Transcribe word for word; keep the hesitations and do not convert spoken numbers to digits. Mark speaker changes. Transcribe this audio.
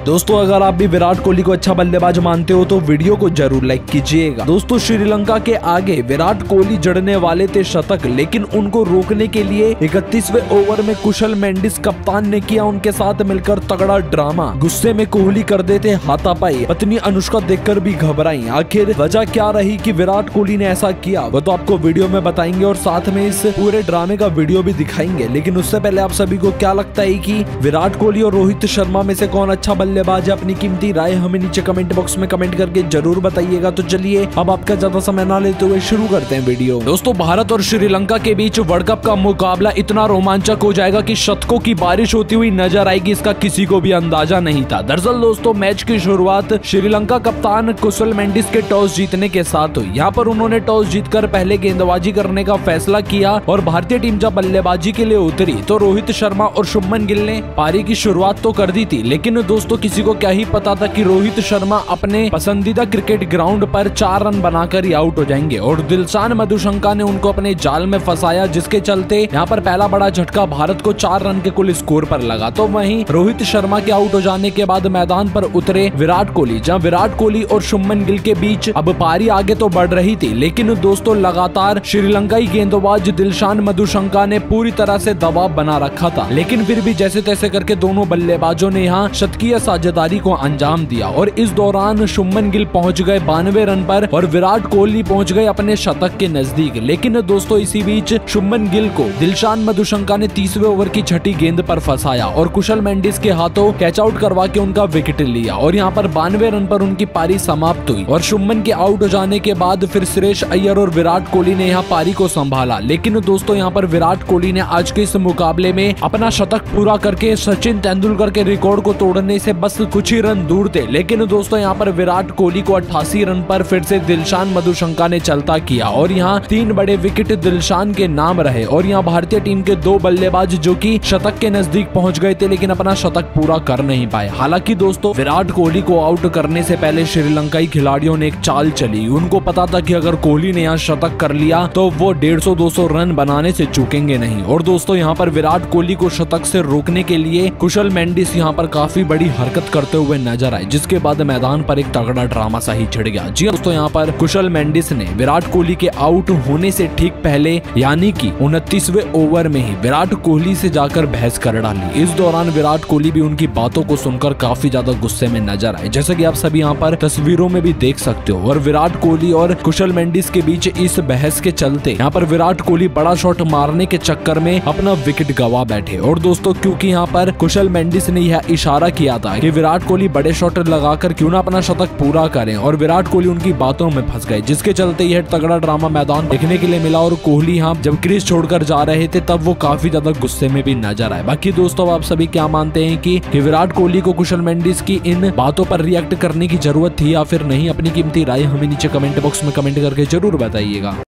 Speaker 1: दोस्तों अगर आप भी विराट कोहली को अच्छा बल्लेबाज मानते हो तो वीडियो को जरूर लाइक कीजिएगा। दोस्तों श्रीलंका के आगे विराट कोहली जड़ने वाले थे शतक, लेकिन उनको रोकने के लिए इकतीसवें ओवर में कुशल मेंडिस कप्तान ने किया उनके साथ मिलकर तगड़ा ड्रामा। गुस्से में कोहली कर देते हाथापाई, पत्नी अनुष्का देखकर भी घबराई। आखिर वजह क्या रही कि विराट कोहली ने ऐसा किया, वो तो आपको वीडियो में बताएंगे और साथ में इस पूरे ड्रामे का वीडियो भी दिखाएंगे। लेकिन उससे पहले आप सभी को क्या लगता है कि विराट कोहली और रोहित शर्मा में से कौन अच्छा बल्लेबाज है? अपनी कीमती राय हमें नीचे कमेंट बॉक्स में कमेंट करके जरूर बताइएगा। तो चलिए अब आपका ज्यादा समय ना लेते हुए शुरू करते हैं वीडियो। दोस्तों भारत और श्रीलंका के बीच वर्ल्ड कप का मुकाबला इतना रोमांचक हो जाएगा कि शतकों की बारिश होती हुई नजर आएगी, इसका किसी को भी अंदाजा नहीं था। दरअसल दोस्तों मैच की शुरुआत श्रीलंका कप्तान कुशल मेंडिस के टॉस जीतने के साथ हुई। यहाँ पर उन्होंने टॉस जीतकर पहले गेंदबाजी करने का फैसला किया और भारतीय टीम जब बल्लेबाजी के लिए उतरी तो रोहित शर्मा और शुभमन गिल ने पारी की शुरुआत तो कर दी थी, लेकिन दोस्तों किसी को क्या ही पता था कि रोहित शर्मा अपने पसंदीदा क्रिकेट ग्राउंड पर चार रन बनाकर ही आउट हो जाएंगे और दिलशान मधुशंका ने उनको अपने जाल में फंसाया, जिसके चलते यहाँ पर पहला बड़ा झटका भारत को चार रन के कुल स्कोर पर लगा। तो वहीं रोहित शर्मा के आउट हो जाने के बाद मैदान पर उतरे विराट कोहली, जहां विराट कोहली और शुभमन गिल के बीच अब पारी आगे तो बढ़ रही थी, लेकिन दोस्तों लगातार श्रीलंकाई गेंदबाज दिलशान मधुशंका ने पूरी तरह से दबाव बना रखा था। लेकिन फिर भी जैसे तैसे करके दोनों बल्लेबाजों ने यहाँ शतकीय साझेदारी को अंजाम दिया और इस दौरान शुभमन गिल पहुंच गए बानवे रन पर और विराट कोहली पहुंच गए अपने शतक के नजदीक। लेकिन दोस्तों इसी बीच शुभमन गिल को दिलशान मधुशंका ने तीसवें ओवर की छठी गेंद पर फंसाया और कुशल मेंडिस के हाथों कैच आउट करवा के उनका विकेट लिया और यहाँ पर बानवे रन पर उनकी पारी समाप्त हुई। और शुभमन के आउट हो जाने के बाद फिर सुरेश अय्यर और विराट कोहली ने यहाँ पारी को संभाला। लेकिन दोस्तों यहाँ पर विराट कोहली ने आज के इस मुकाबले में अपना शतक पूरा करके सचिन तेंदुलकर के रिकॉर्ड को तोड़ने से बस कुछ ही रन दूर थे। लेकिन दोस्तों यहाँ पर विराट कोहली को अट्ठासी रन पर फिर से दिलशान मधुशंका ने चलता किया और यहाँ तीन बड़े विकेट दिलशान के नाम रहे और यहाँ भारतीय टीम के दो बल्लेबाज जो कि शतक के नजदीक पहुंच गए थे लेकिन अपना शतक पूरा कर नहीं पाए। हालांकि दोस्तों विराट कोहली को आउट करने से पहले श्रीलंकाई खिलाड़ियों ने एक चाल चली। उनको पता था कि अगर कोहली ने यहाँ शतक कर लिया तो वो डेढ़ सौ दो सौ रन बनाने से चूकेंगे नहीं। और दोस्तों यहाँ पर विराट कोहली को शतक से रोकने के लिए कुशल मेंडिस यहाँ पर काफी बड़ी हरकत करते हुए नजर आए, जिसके बाद मैदान पर एक तगड़ा ड्रामा सा ही छिड़ गया। जी दोस्तों यहाँ पर कुशल मेंडिस ने विराट कोहली के आउट होने से ठीक पहले यानी कि उनतीसवें ओवर में ही विराट कोहली से जाकर बहस कर डाली। इस दौरान विराट कोहली भी उनकी बातों को सुनकर काफी ज्यादा गुस्से में नजर आए, जैसा कि आप सभी यहाँ पर तस्वीरों में भी देख सकते हो। और विराट कोहली और कुशल मेंडिस के बीच इस बहस के चलते यहाँ पर विराट कोहली बड़ा शॉट मारने के चक्कर में अपना विकेट गवा बैठे। और दोस्तों क्योंकि यहाँ पर कुशल मेंडिस ने यह इशारा किया था कि विराट कोहली बड़े शॉट लगाकर क्यों ना अपना शतक पूरा करें और विराट कोहली उनकी बातों में फंस गए, जिसके चलते यह तगड़ा ड्रामा मैदान देखने के लिए मिला। और कोहली यहाँ जब क्रीज छोड़कर जा रहे थे तब वो काफी ज्यादा गुस्से में भी नजर आए। बाकी दोस्तों आप सभी क्या मानते हैं कि, कि विराट कोहली को कुशल मेंडिस की इन बातों पर रिएक्ट करने की जरूरत थी या फिर नहीं? अपनी कीमती राय हमें नीचे कमेंट बॉक्स में कमेंट करके जरूर बताइएगा।